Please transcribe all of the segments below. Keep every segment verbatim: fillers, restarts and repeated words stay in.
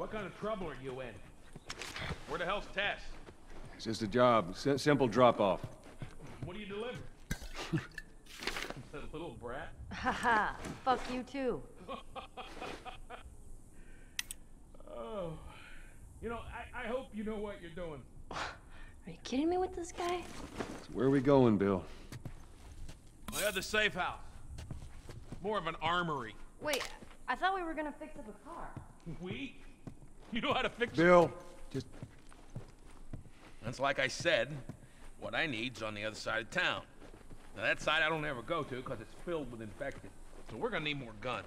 What kind of trouble are you in? Where the hell's Tess? It's just a job. S simple drop-off. What do you deliver? That little brat? Haha, fuck you too. Oh. You know, I, I hope you know what you're doing. Are you kidding me with this guy? So where are we going, Bill? I had the safe house. More of an armory. Wait, I thought we were gonna fix up a car. We? You know how to fix Bill, just... That's like I said, what I need's on the other side of town. Now that side I don't ever go to because it's filled with infected. So we're gonna need more guns.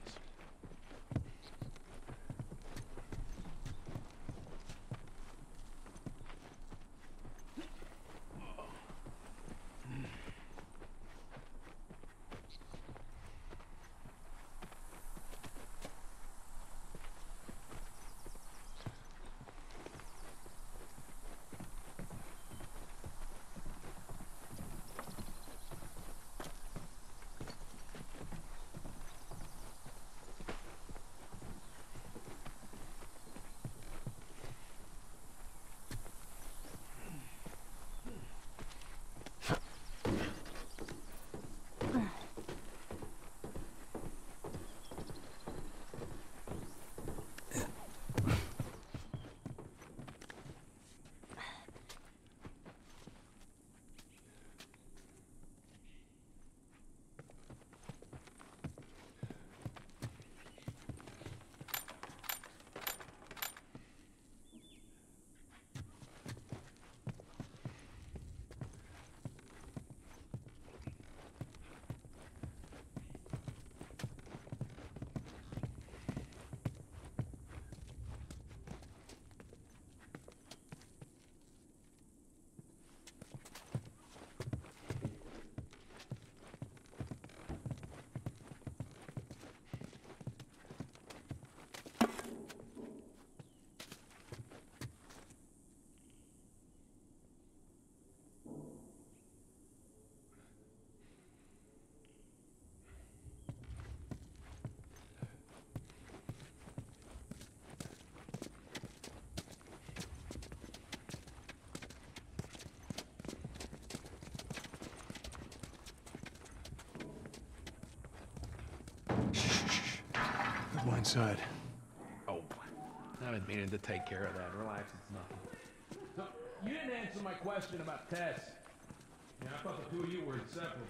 Go inside. Oh, I've been meaning to take care of that. Relax, it's nothing. So, you didn't answer my question about Tess. Yeah, I thought the two of you were inseparable.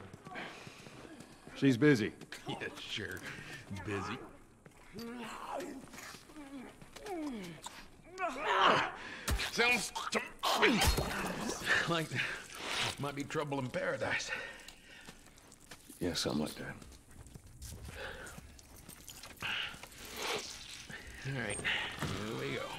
She's busy. Yeah, sure. Busy. Sounds to me like there might be trouble in paradise. Yeah, something like that. All right, here we go.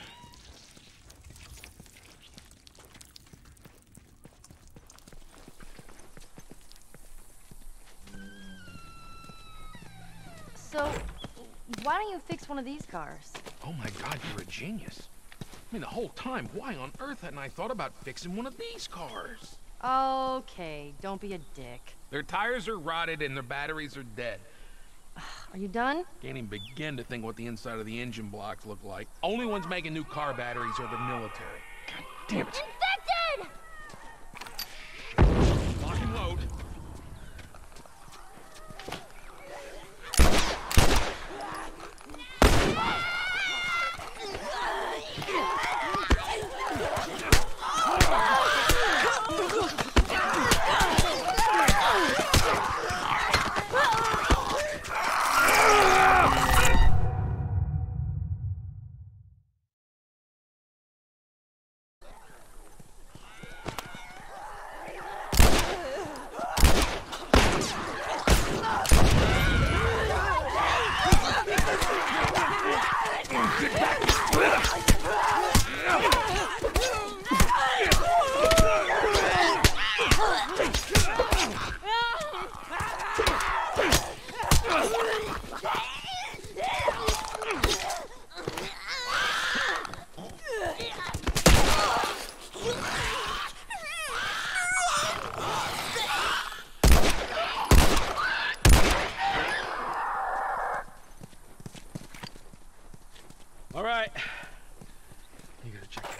So, why don't you fix one of these cars? Oh my God, you're a genius. I mean, the whole time, why on earth hadn't I thought about fixing one of these cars? Okay, don't be a dick. Their tires are rotted and their batteries are dead. Are you done? Can't even begin to think what the inside of the engine blocks look like. Only ones making new car batteries are the military. God damn it. Infected! Lock and load.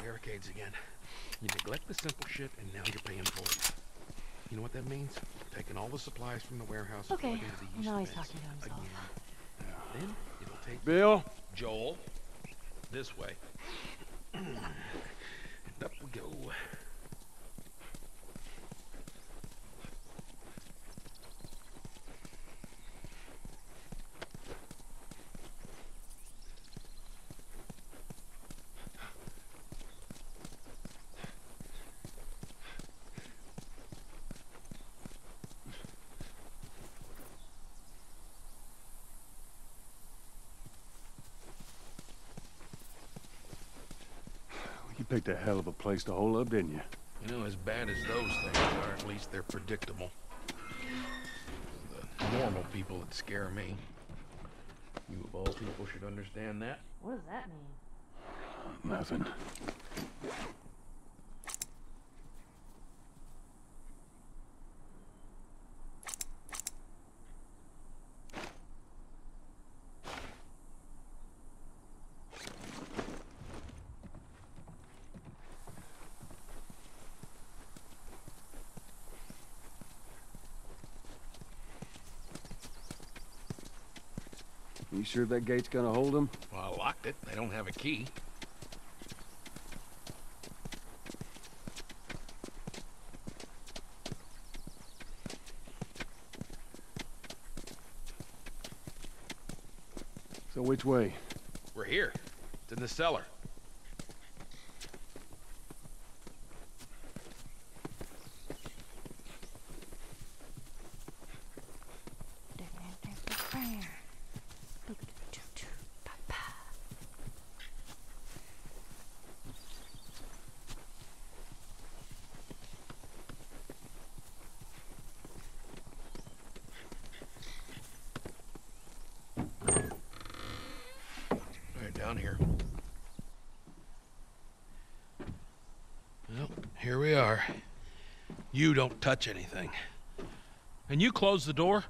barricades again. You neglect the simple shit, and now you're paying for it. You know what that means? Taking all the supplies from the warehouse and Okay, plugging into the well, east now he's fence talking to himself. again. Then it'll take Bill? Joel, this way. and up we go. You picked a hell of a place to hole up, didn't you? You know, as bad as those things are, at least they're predictable. The normal people that scare me. You of all people should understand that. What does that mean? Nothing. You sure that gate's gonna hold them? Well, I locked it. They don't have a key. So which way? We're here. It's in the cellar. Right down here. Well, here we are. You don't touch anything. And you close the door?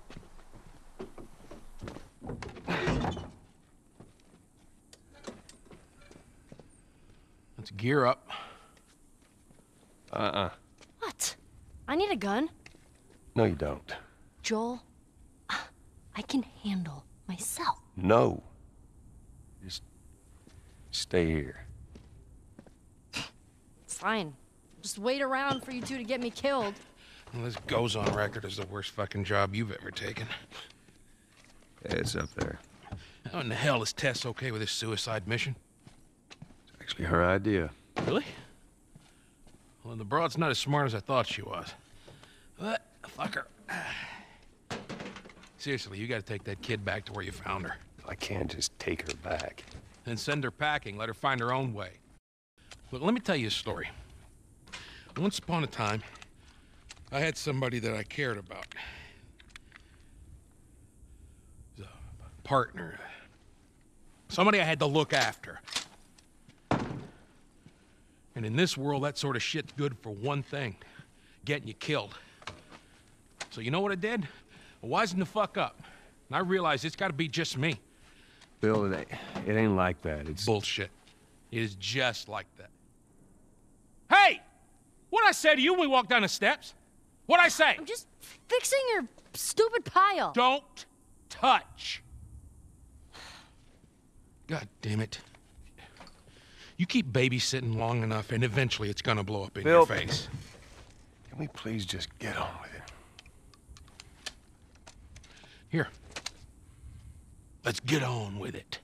Let's gear up. Uh-uh. What? I need a gun. No, you don't. Joel, I can handle myself. No. Just stay here. Fine. Just wait around for you two to get me killed. Well, this goes on record as the worst fucking job you've ever taken. Yeah, it's up there. How in the hell is Tess okay with this suicide mission? It's actually her idea. Really? Well, the broad's not as smart as I thought she was. But, fuck her. Seriously, you gotta take that kid back to where you found her. I can't just take her back. Then send her packing, let her find her own way. Look, let me tell you a story. Once upon a time, I had somebody that I cared about. A partner. Somebody I had to look after. And in this world, that sort of shit's good for one thing. Getting you killed. So you know what I did? I wisened the fuck up. And I realized it's gotta be just me. Bill, it ain't, it ain't like that. It's... Bullshit. It is just like that. Hey! What'd I say to you when we walked down the steps? What'd I say? I'm just fixing your stupid pile. Don't touch. God damn it. You keep babysitting long enough and eventually it's gonna blow up in Bill, your face. Can we please just get on with it? Here. Let's get on with it.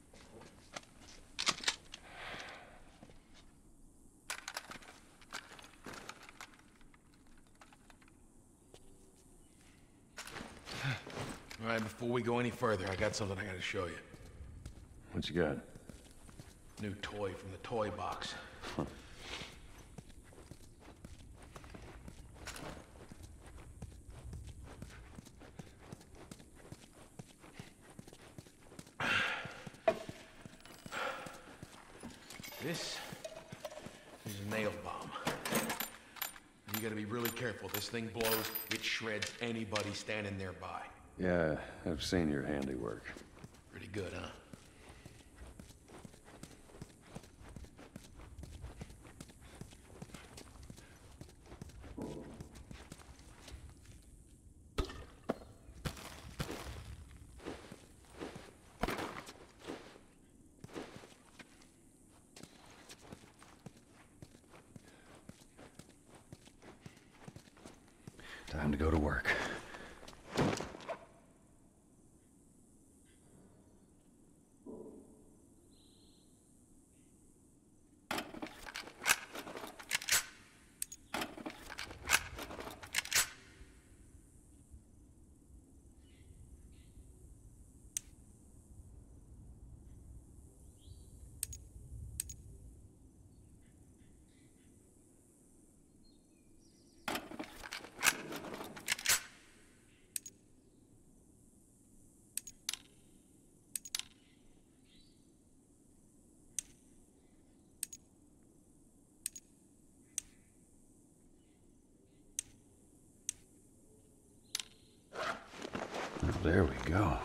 All right, before we go any further, I got something I gotta show you. What you got? New toy from the toy box. This is a nail bomb. You gotta be really careful. This thing blows, it shreds anybody standing nearby. Yeah, I've seen your handiwork. Pretty good, huh? Time to go to work. There we go.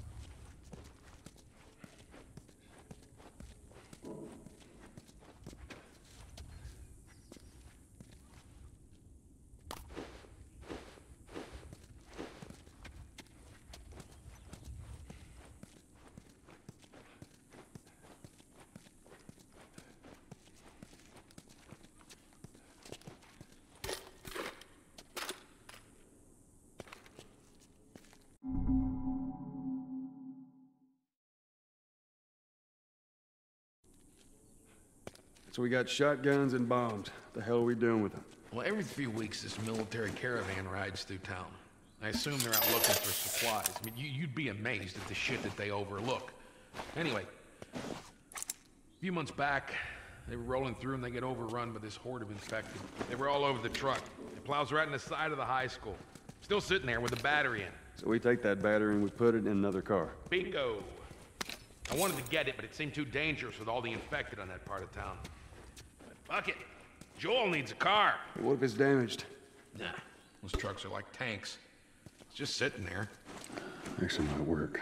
So we got shotguns and bombs. What the hell are we doing with them? Well, every few weeks this military caravan rides through town. I assume they're out looking for supplies. I mean, you, you'd be amazed at the shit that they overlook. Anyway, a few months back, they were rolling through and they get overrun by this horde of infected. They were all over the truck. It plows right in the side of the high school. Still sitting there with a battery in it. So we take that battery and we put it in another car. Bingo! I wanted to get it, but it seemed too dangerous with all the infected on that part of town. But fuck it. Joel needs a car. Hey, what if it's damaged? Nah, those trucks are like tanks. It's just sitting there. Actually might work.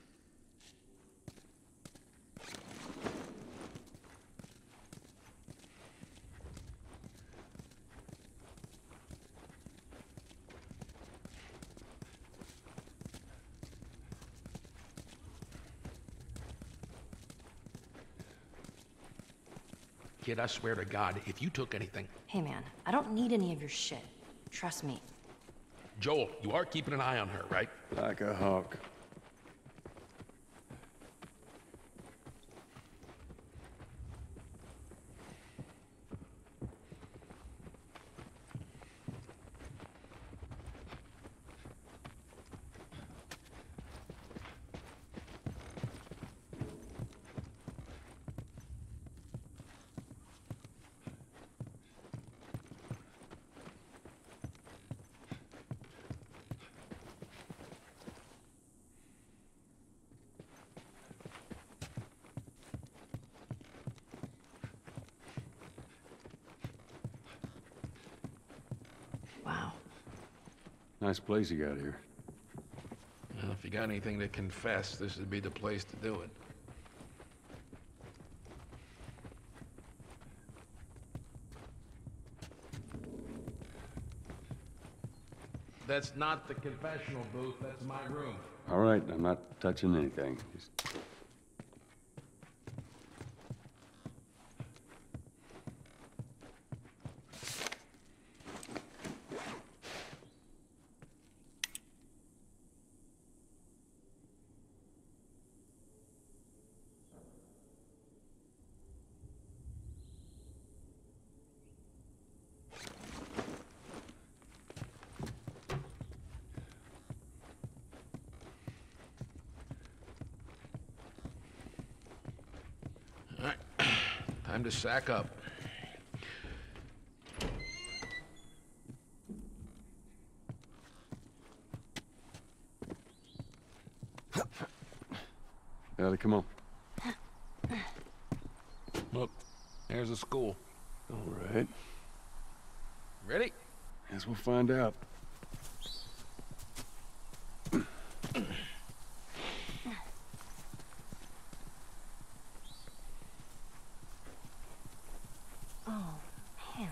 Kid, I swear to God, if you took anything... Hey, man, I don't need any of your shit. Trust me. Joel, you are keeping an eye on her, right? Like a hawk. Wow. Nice place you got here. Well, if you got anything to confess, this would be the place to do it. That's not the confessional booth, that's my room. All right, I'm not touching anything. Just... All right, time to sack up. Ellie, come on. Look, there's a school. All right. Ready? Guess we'll find out. Oh, man.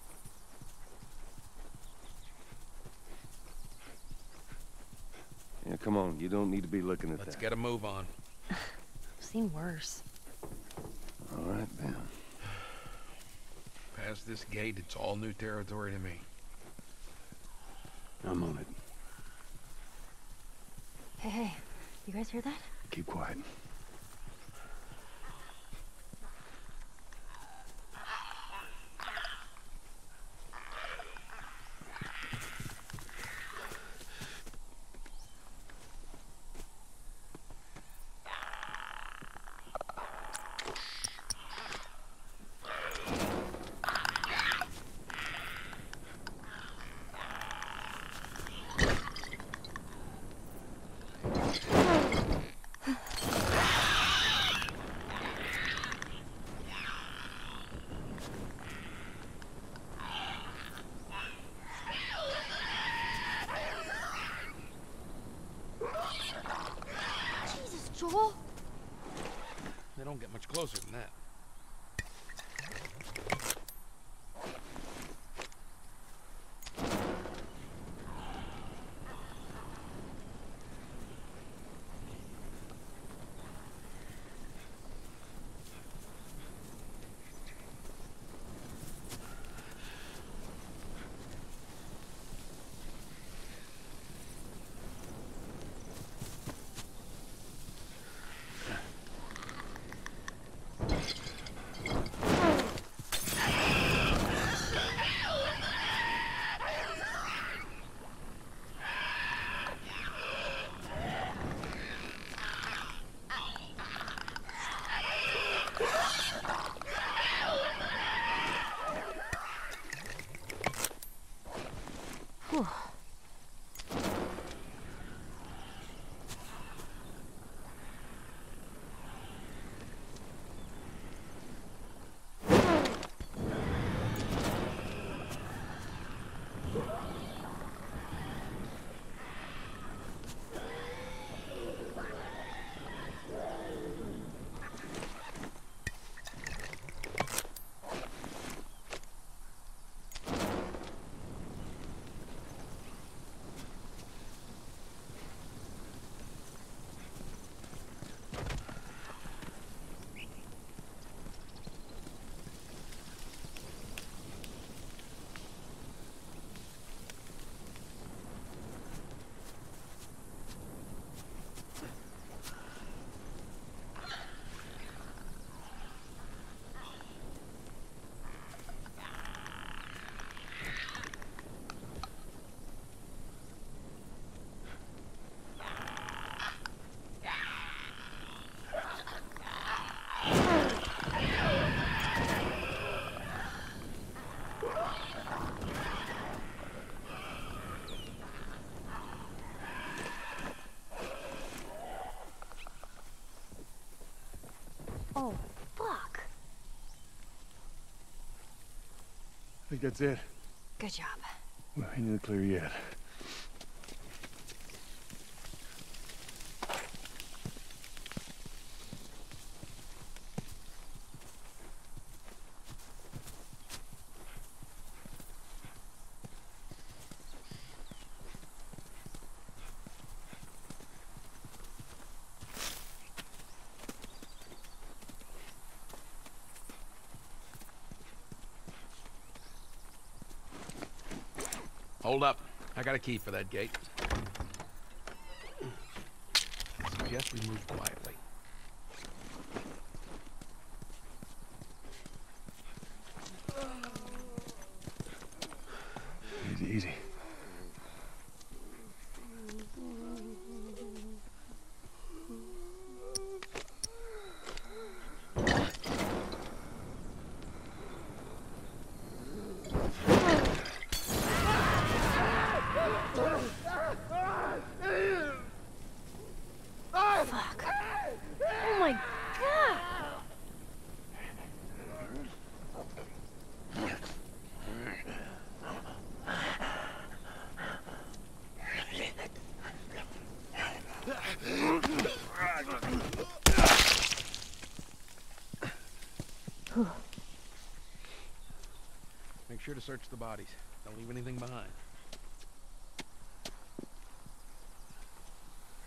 Yeah, come on, you don't need to be looking at Let's that. get a move on. I've seen worse. All right, then. Past this gate, it's all new territory to me. I'm on it. Hey, hey, you guys hear that? Keep quiet. Jesus, Joel! They don't get much closer than that. Whew. Oh, fuck. I think that's it. Good job. We ain't in the clear yet. Hold up. I got a key for that gate. I suggest we move quietly. Easy, easy. Fuck. Oh my god! Make sure to search the bodies. Don't leave anything behind.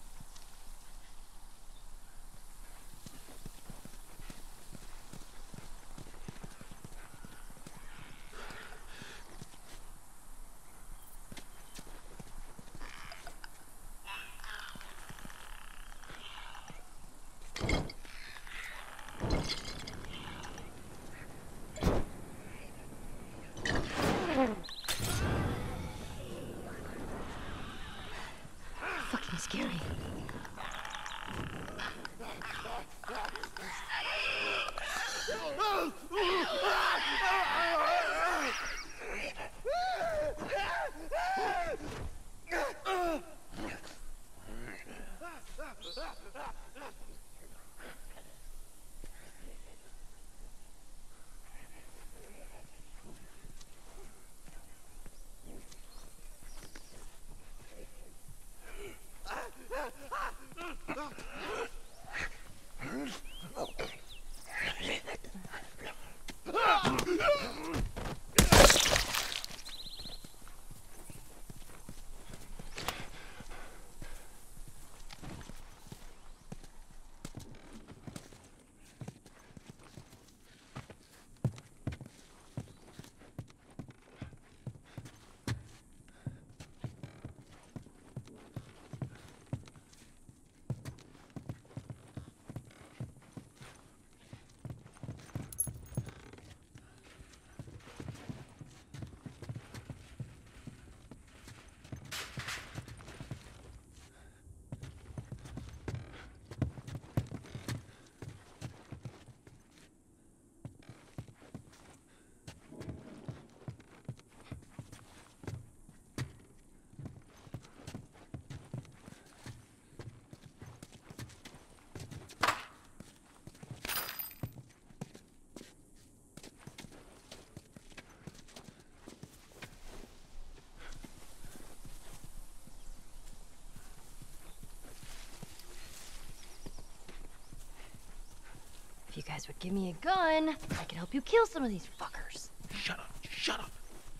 If you guys would give me a gun, I could help you kill some of these fuckers. Shut up, shut up.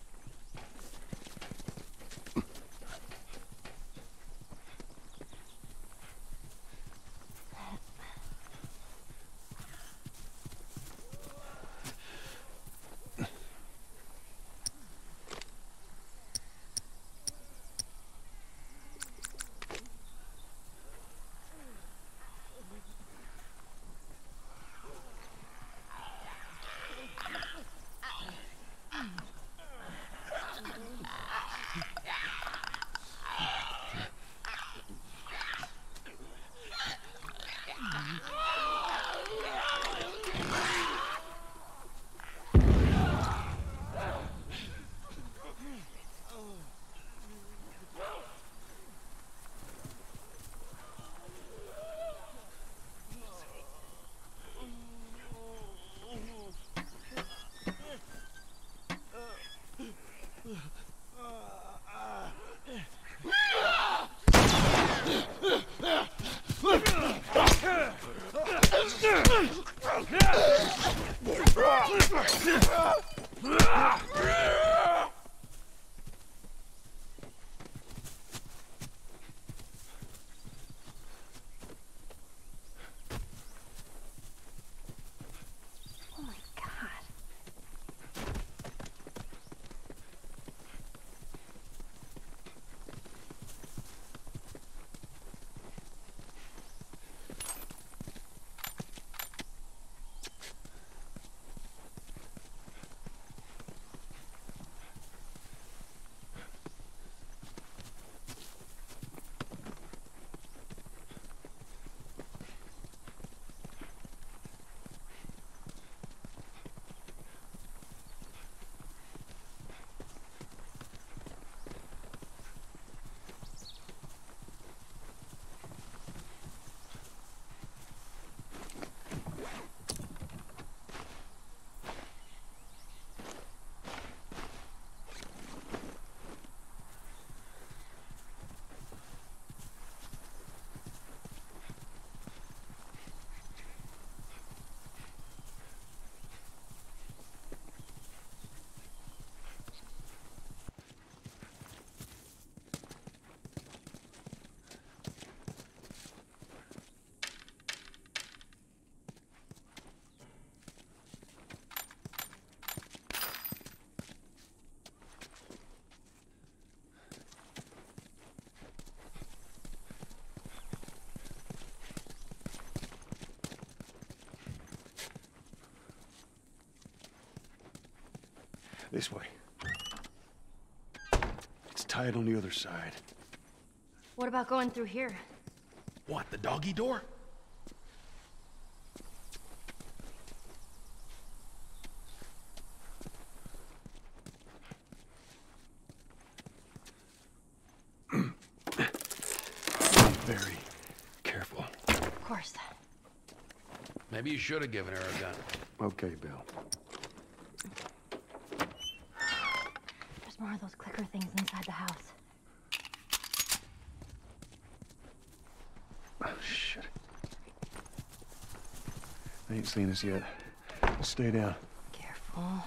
Oh my God. This way. It's tied on the other side. What about going through here? What, the doggy door? Very careful. Of course. Maybe you should have given her a gun. Okay, Bill. There's more of those clicker things inside the house. Oh, shit. They ain't seen us yet. Stay down. Careful.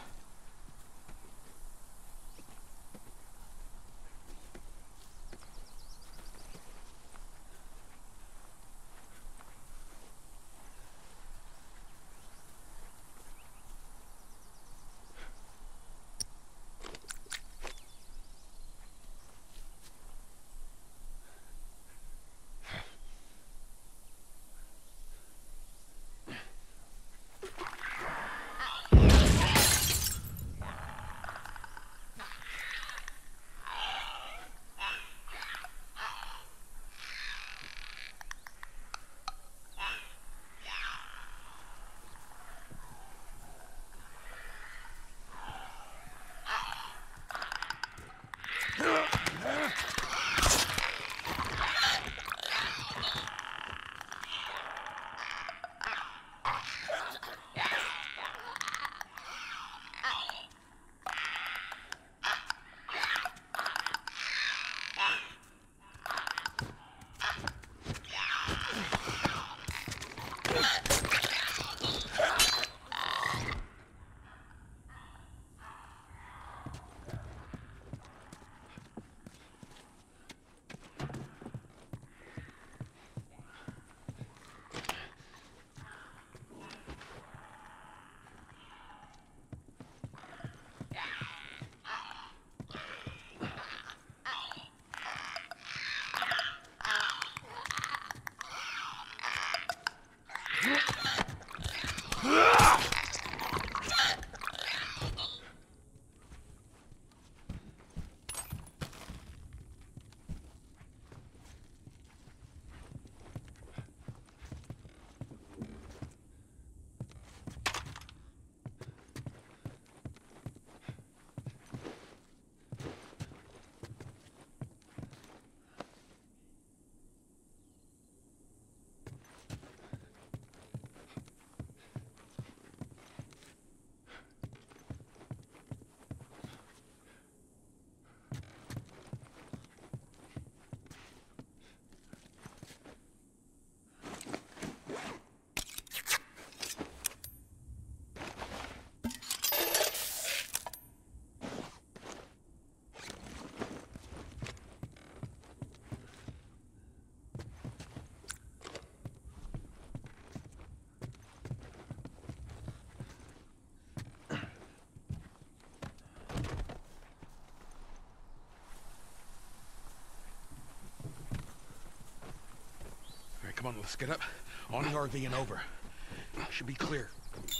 Come on, let's get up. On the R V and over. Should be clear.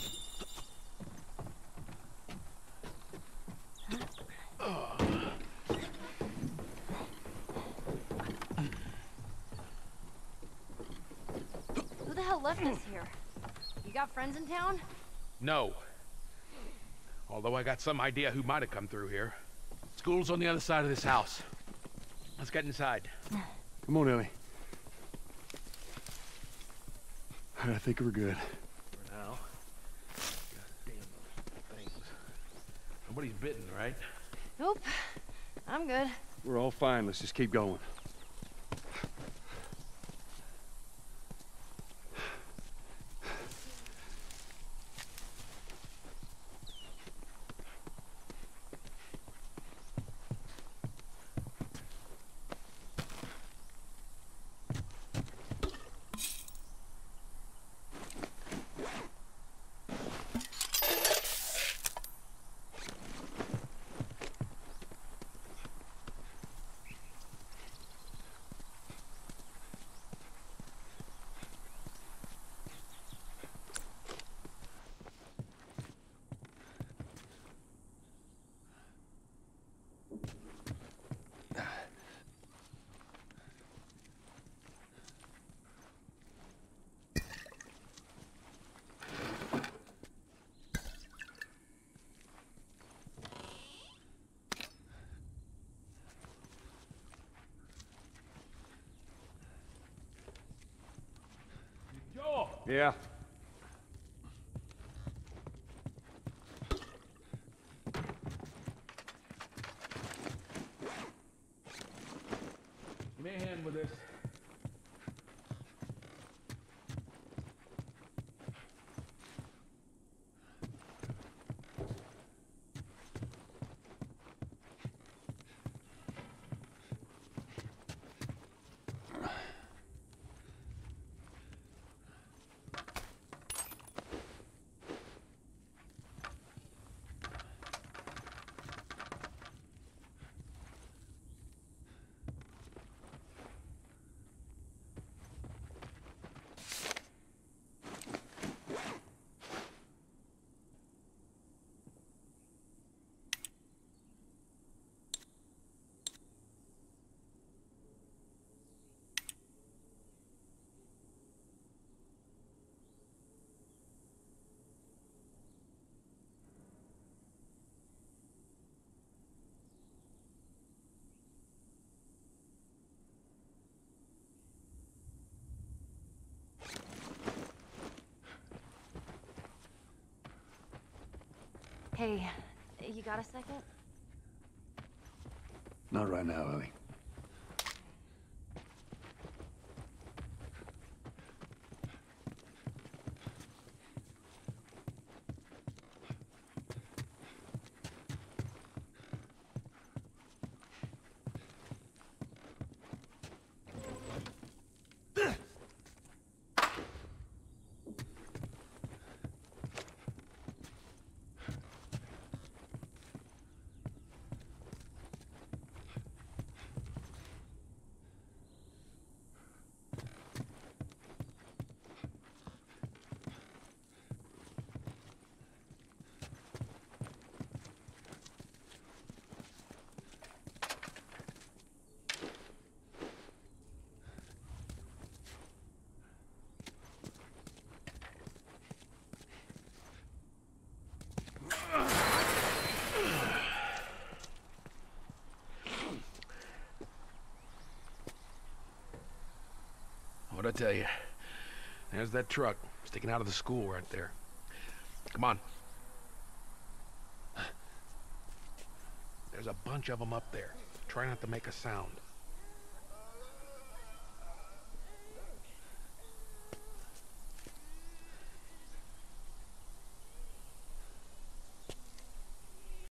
Who the hell left us here? You got friends in town? No. Although I got some idea who might have come through here. School's on the other side of this house. Let's get inside. Come on, Ellie. I think we're good. For now. God damn those things. Nobody's bitten, right? Nope. I'm good. We're all fine. Let's just keep going. Joel! Yeah. Give me a hand with this. Hey, you got a second? Not right now, Ellie. What'd I tell you? There's that truck sticking out of the school right there. Come on. There's a bunch of them up there. Try not to make a sound.